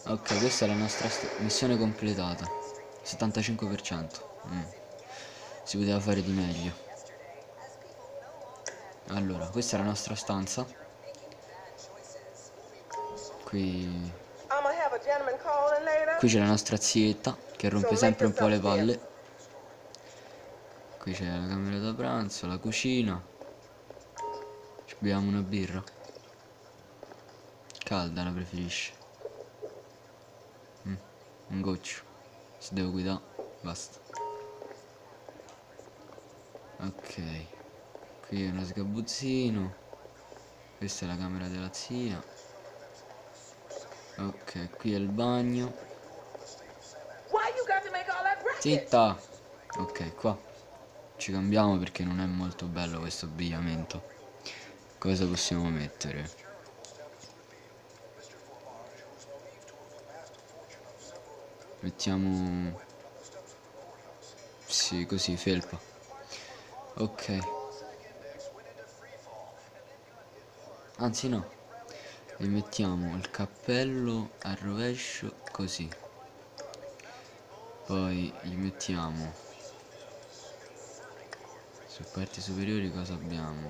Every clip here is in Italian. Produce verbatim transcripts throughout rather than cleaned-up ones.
Ok, questa è la nostra missione completata. settantacinque per cento. Mm. Si poteva fare di meglio. Allora, questa è la nostra stanza. Qui Qui c'è la nostra zietta che rompe sempre un po' le palle. Qui c'è la camera da pranzo, la cucina. Ci beviamo una birra. Calda la preferisce. Mm, un goccio. Se devo guidare, basta. Ok. Qui è uno sgabuzzino. Questa è la camera della zia. Ok, qui è il bagno. Zitta! Ok, qua ci cambiamo perché non è molto bello questo abbigliamento. Cosa possiamo mettere? Mettiamo... Sì, così, felpa. Ok. Anzi no. E mettiamo il cappello al rovescio così. Poi gli mettiamo su parti superiori cosa abbiamo?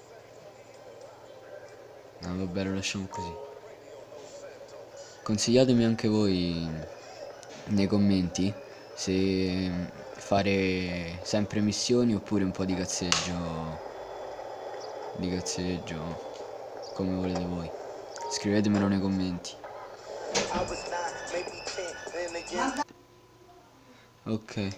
Ah vabbè, lo lasciamo così. Consigliatemi anche voi nei commenti se fare sempre missioni oppure un po' di cazzeggio. Di cazzeggio come volete voi. Scrivetemelo nei commenti. Ok.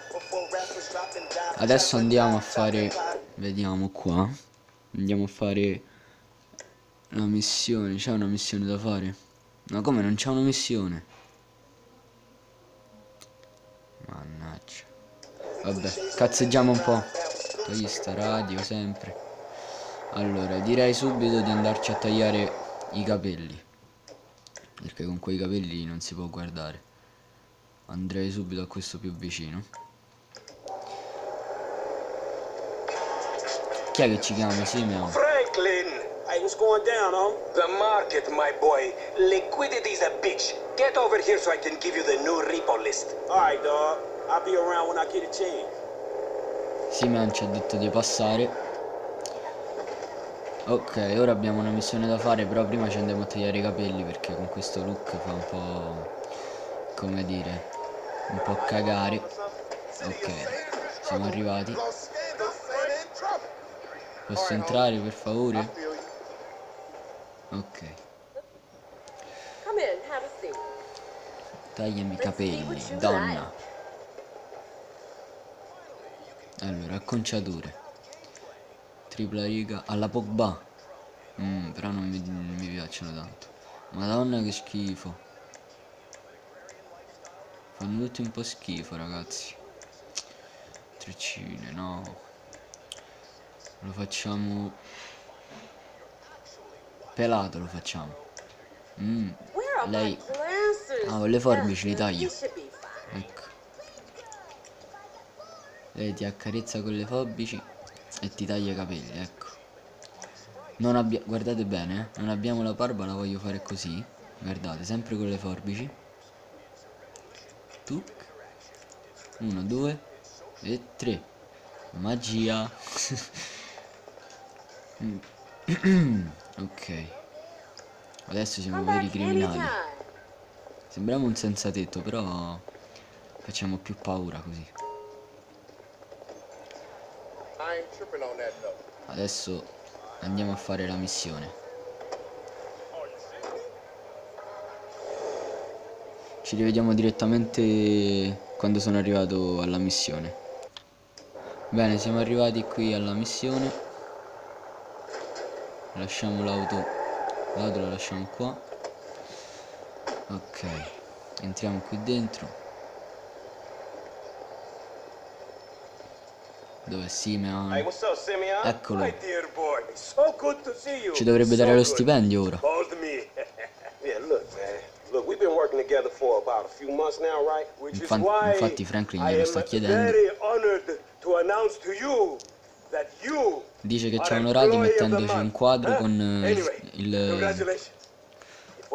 Adesso andiamo a fare, vediamo qua, andiamo a fare la missione. C'è una missione da fare? Ma come non c'è una missione? Mannaggia. Vabbè, cazzeggiamo un po'. Togli sta radio sempre. Allora, direi subito di andarci a tagliare i capelli, perché con quei capelli non si può guardare. Andrei subito a questo più vicino. Chi è che ci chiama? Simeon. Franklin! Hey, what's going down, huh? The market, my boy. Liquidity's a bitch. Get over here so I can give you the new repo list. Alright, dog. I'll be around when I get a chance. Simeon ci ha detto di passare. Ok, ora abbiamo una missione da fare, però prima ci andiamo a tagliare i capelli perché con questo look fa un po', come dire, un po' cagare. Ok, siamo arrivati. Posso entrare per favore? Ok. Tagliami i capelli, donna. Allora, acconciature. Tripla riga alla Pogba. Mm, però non mi, non mi piacciono tanto. Madonna che schifo. Fanno tutti un po' schifo, ragazzi. Treccine, no. Lo facciamo pelato, lo facciamo. Mm, lei... Ah, con le forbici li taglio. Ecco. Lei ti accarezza con le forbici e ti taglia i capelli, ecco. Non abbiamo... Guardate bene, eh. Non abbiamo la barba, la voglio fare così. Guardate, sempre con le forbici. Tuc. Uno, due e tre. Magia. Ok. Adesso siamo veri criminali. Sembriamo un senza tetto, però facciamo più paura così. Adesso andiamo a fare la missione. Ci rivediamo direttamente quando sono arrivato alla missione. Bene, siamo arrivati qui alla missione. Lasciamo l'auto. L'auto la lasciamo qua. Ok, entriamo qui dentro. Dov'è Simeon? Eccolo. Ci dovrebbe dare lo stipendio ora. Infatti, infatti Franklin glielo sta chiedendo. Dice che ci ha onorati mettendoci un quadro con uh, il, il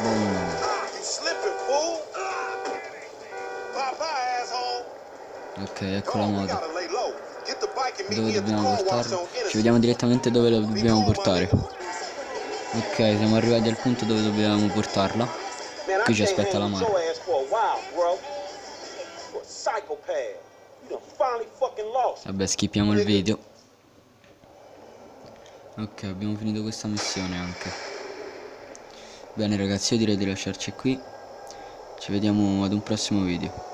Boom. You slipping, fool. Bye bye, asshole. Ok, ecco la Come on, we moto. gotta lay low. Get the bike and meet Dove me at the dobbiamo car wash portarla? on Ci Innocent. vediamo direttamente dove la Be dobbiamo cool, my portare. nigga. Ok, siamo arrivati al punto dove dobbiamo portarla. Man, I Qui ci can't aspetta hang la with Mara. your ass for a while, bro. You're a psychopath. You done finally fucking lost. Vabbè, skippiamo il video. Ok, abbiamo finito questa missione anche. Bene ragazzi, io direi di lasciarci qui. Ci vediamo ad un prossimo video.